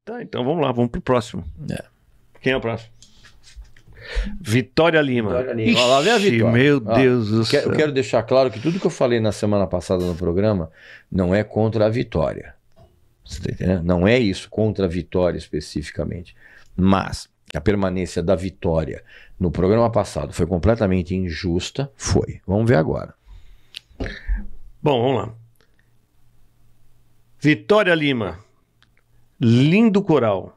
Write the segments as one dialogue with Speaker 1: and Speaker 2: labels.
Speaker 1: Tá, então vamos lá, vamos pro próximo.
Speaker 2: É.
Speaker 1: Quem é o próximo? Vitória Lima.
Speaker 2: Vitória Lima. Olha lá, vem a Vitória.
Speaker 1: Meu Deus do céu.
Speaker 2: Eu quero deixar claro que tudo que eu falei na semana passada no programa não é contra a Vitória. Você tá entendendo? Não é isso, contra a Vitória especificamente. Mas a permanência da Vitória no programa passado foi completamente injusta. Foi. Vamos ver agora.
Speaker 1: Bom, vamos lá. Vitória Lima. Lindo Coral.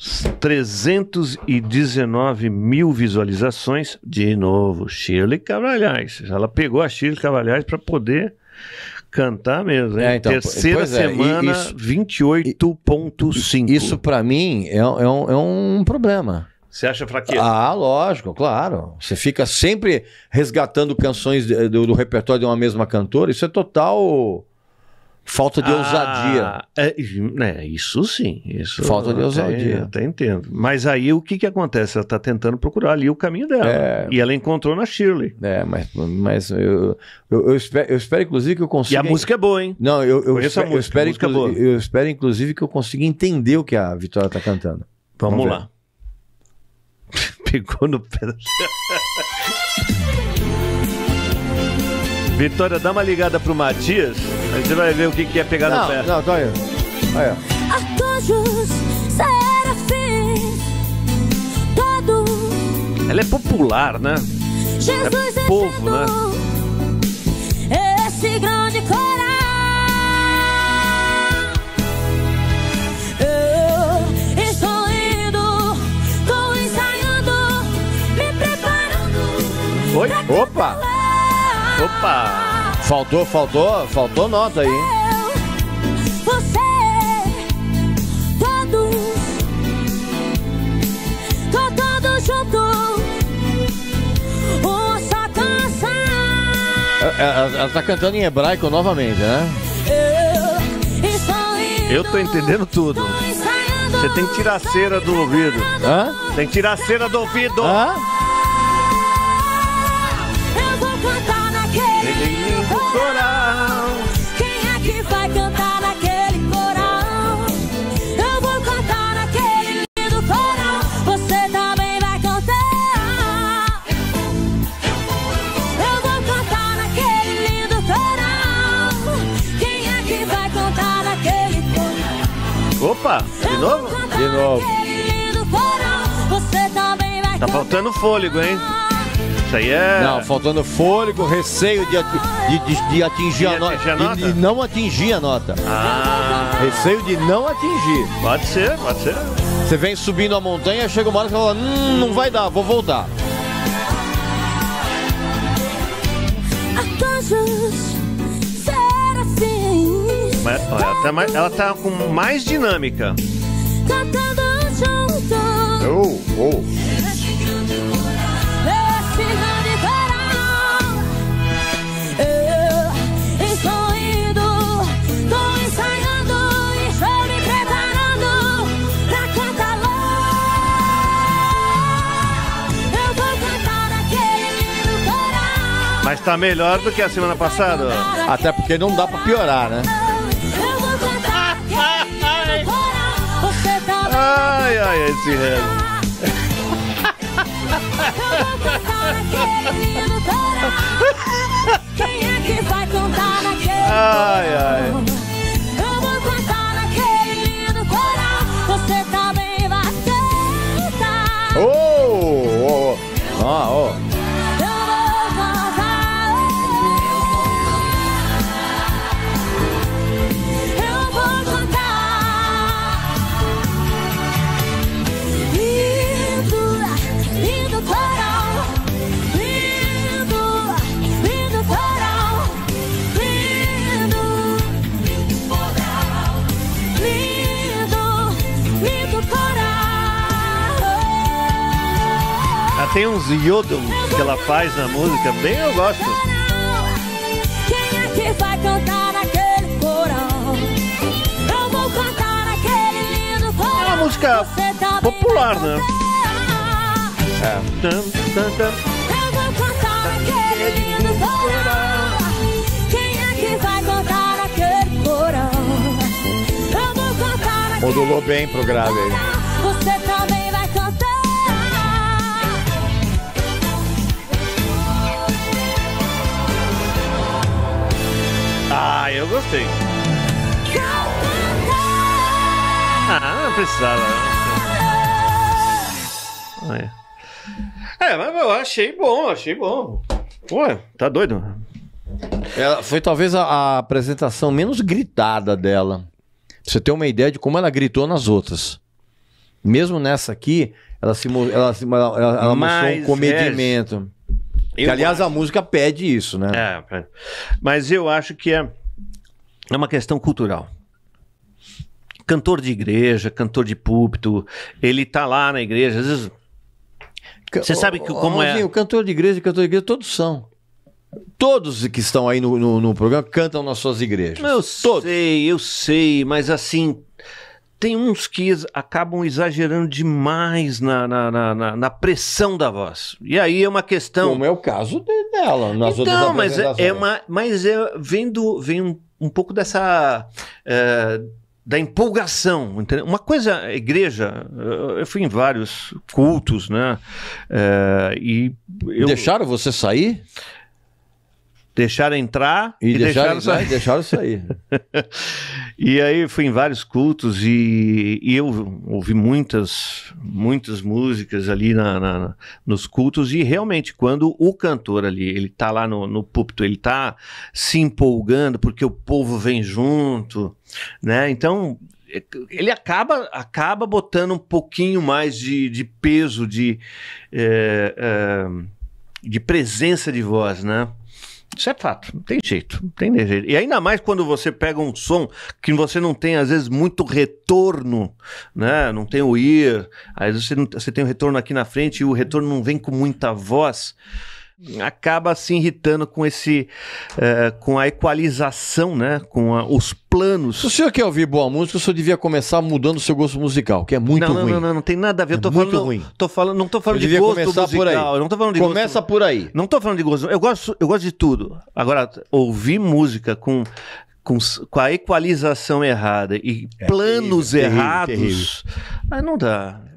Speaker 1: 319 mil visualizações. De novo, Shirley Cavalhais. Ela pegou a Shirley Cavalhais para poder cantar mesmo. Hein?
Speaker 2: Então,
Speaker 1: terceira semana, 28,5.
Speaker 2: Isso para mim é um problema.
Speaker 1: Você acha fraqueza?
Speaker 2: Ah, lógico, claro. Você fica sempre resgatando canções do repertório de uma mesma cantora. Isso é total falta de ousadia.
Speaker 1: Isso sim. Isso
Speaker 2: falta de ousadia.
Speaker 1: Até entendo. Mas aí o que acontece? Ela está tentando procurar ali o caminho dela. E ela encontrou na Shirley.
Speaker 2: Mas eu espero, inclusive, que eu consiga...
Speaker 1: E a música é boa, hein?
Speaker 2: Não, eu
Speaker 1: espero,
Speaker 2: eu espero, inclusive, que eu consiga entender o que a Vitória está cantando.
Speaker 1: Vamos lá. Pegou no pé. Vitória, dá uma ligada pro Matias, aí você vai ver o que é pegar no pé.
Speaker 2: Não, tá aí. Aí, ó.
Speaker 3: Arcanjos, serafins, todo.
Speaker 1: Ela é popular, né?
Speaker 3: Jesus
Speaker 1: é povo, né?
Speaker 3: Esse grande coral. Eu estou indo, tô ensaiando, me preparando.
Speaker 1: Oi?
Speaker 2: Opa!
Speaker 1: Opa!
Speaker 2: Faltou nota aí, hein?
Speaker 3: Você, todos juntos, uma só canção.
Speaker 2: Ela tá cantando em hebraico novamente, né?
Speaker 1: Eu tô entendendo tudo. Você tem que tirar a cera do ouvido.
Speaker 2: Hã?
Speaker 1: Tem que tirar a cera do ouvido.
Speaker 2: Hã?
Speaker 3: Eu vou cantar naquele lindo
Speaker 1: coral.
Speaker 3: Quem é que vai cantar naquele coral? Eu vou cantar naquele lindo coral. Você também vai cantar. Eu vou cantar naquele lindo coral. Quem é que vai cantar naquele coral?
Speaker 1: Opa, de novo?
Speaker 2: De novo.
Speaker 3: Você também vai
Speaker 1: Tá faltando fôlego, hein? Isso aí é...
Speaker 2: Não, faltando fôlego, receio de atingir a nota. De não atingir a nota. Receio de não atingir.
Speaker 1: Pode ser.
Speaker 2: Você vem subindo a montanha, chega uma hora que você fala, não vai dar, vou voltar.
Speaker 3: Arcanjos, serafins.
Speaker 1: Mas, olha, ela tá com mais dinâmica.
Speaker 3: Cantando juntos. Esse grande coral. Eu estou indo, tô ensaiando e estou me preparando pra cantar lá. Eu vou cantar aquele lindo coral.
Speaker 1: Mas tá melhor do que a semana passada.
Speaker 2: Até porque não dá pra piorar, né?
Speaker 3: Eu vou cantar aquele lindo coral. Você também.
Speaker 1: Ai, esse rego.
Speaker 3: Quem é que vai cantar naquele
Speaker 1: Ai.
Speaker 3: Eu vou cantar naquele lindo coral. Você também vai cantar. Eu vou cantar. Eu vou cantar. Lindo coral. Lindo coral. Lindo coral.
Speaker 1: Tem uns yodel que ela faz na música, bem eu gosto.
Speaker 3: Quem é que vai cantar naquele coral? Eu vou cantar naquele lindo coral.
Speaker 1: É uma música popular, né?
Speaker 3: Eu vou cantar naquele lindo coral. Quem é que vai cantar naquele coral? Eu vou cantar
Speaker 2: Modulou bem pro grave aí.
Speaker 3: Você também vai cantar.
Speaker 1: Ah, eu gostei. Ah, não precisava. Mas eu achei bom. Pô, tá doido?
Speaker 2: Ela foi talvez a apresentação menos gritada dela. Pra você ter uma ideia de como ela gritou nas outras. Mesmo nessa aqui, ela mostrou um comedimento. Que, aliás, a música pede isso, né?
Speaker 1: Mas eu acho que é uma questão cultural. Cantor de igreja, cantor de púlpito, ele tá lá na igreja, às vezes... Você sabe como é...
Speaker 2: O cantor de igreja, todos são. Todos que estão aí no programa cantam nas suas igrejas.
Speaker 1: Eu sei, mas assim... Tem uns que acabam exagerando demais na pressão da voz. E aí é uma questão...
Speaker 2: Como é o caso dela nas outras apresentações.
Speaker 1: Mas vem um pouco dessa... da empolgação, entendeu? Uma coisa, a igreja, eu fui em vários cultos, né?
Speaker 2: Deixaram você sair?
Speaker 1: Deixaram entrar
Speaker 2: e deixaram sair.
Speaker 1: E aí fui em vários cultos e eu ouvi muitas músicas ali nos cultos, e realmente quando o cantor ali, ele tá lá no púlpito, ele tá se empolgando porque o povo vem junto, né? Então ele acaba botando um pouquinho mais de peso, de presença de voz, né? Isso é fato, não tem jeito. E ainda mais quando você pega um som que você não tem, às vezes, muito retorno, né? Não tem o ear, aí você tem o retorno aqui na frente e o retorno não vem com muita voz. Acaba se irritando com com a equalização, né? Com os planos.
Speaker 2: Se o senhor quer ouvir boa música, o senhor devia começar mudando o seu gosto musical, que é muito ruim.
Speaker 1: Não tem nada a ver.
Speaker 2: Não tô falando
Speaker 1: de gosto musical.
Speaker 2: Por aí.
Speaker 1: Eu não tô falando de
Speaker 2: Começa por aí.
Speaker 1: Não tô falando de gosto. Eu gosto de tudo. Agora, ouvir música com a equalização errada e planos errados, aí não dá.